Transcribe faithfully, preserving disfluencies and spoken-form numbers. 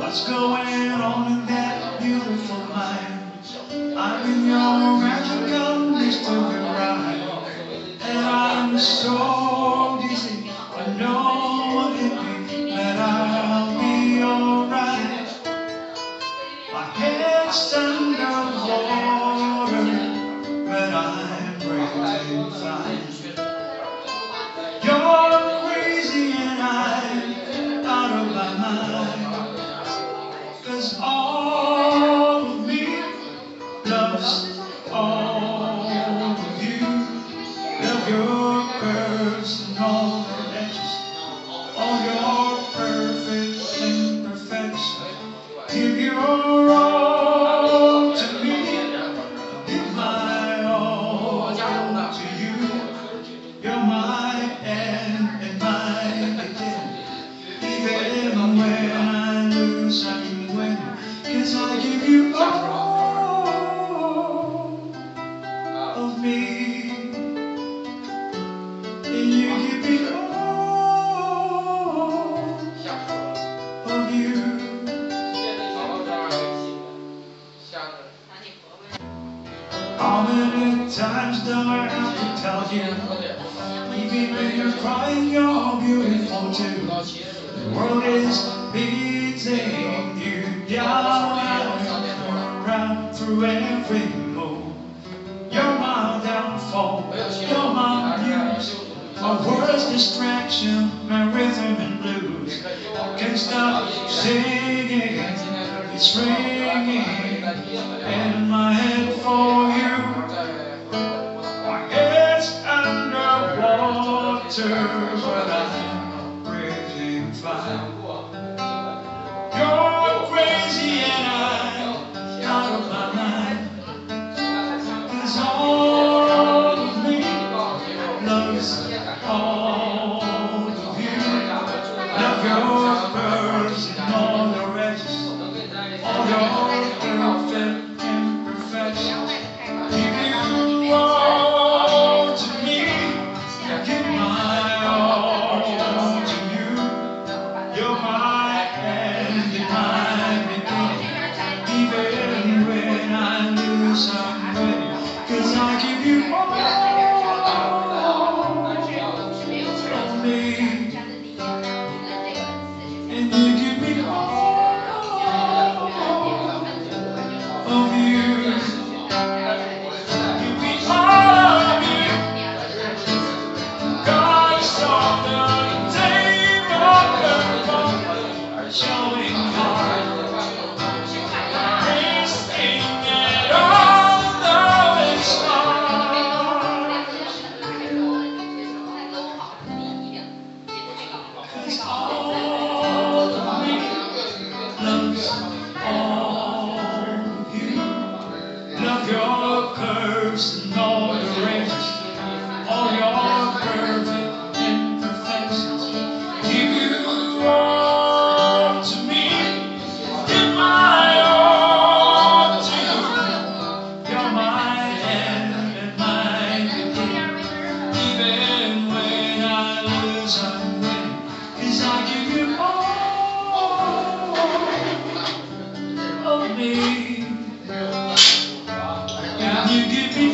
What's going on in that beautiful mind? I'm in your magical mystery ride, and I'm so dizzy. I know it be that I'll be alright. My head's under water, but I'm breathing fine. You're crazy and I'm out of my mind, 'cause all of me loves all of you. Love your curves and all your edges, all your perfect imperfections. Give your all to me, give my all to you. You're my end and my beginning. Even when I lose, I can win, 'cause I give you all of me, and you give me all of you. How many times do I have to tell you, even when you're crying, you're beautiful too. The world is beating you down and around through every move. You're my downfall, you're my muse, my worst distraction, my rhythm and blues. I can't stop singing, it's ringing in my head for you. My head's under water, but I'm breathing fine. You're crazy and I'm out of my mind, 'cause all of me loves all of you. Love your curves and all your edges, all your perfect imperfections. Give you all to me, give my all to you. You're my end and my beginning. Even when I lose, I'm winning, 'cause I give you all of me, and you give me all of you. Give me all of you. God's on the table, showing heart, tasting it all, though it's hard. 'Cause all of me loves all of you. Love your curves and all your edges, all your perfect imperfections. Give you all to me, give my all to you. You're my end and my beginning. Even when I lose, I'm winning, 'cause I give you all of me, and you give me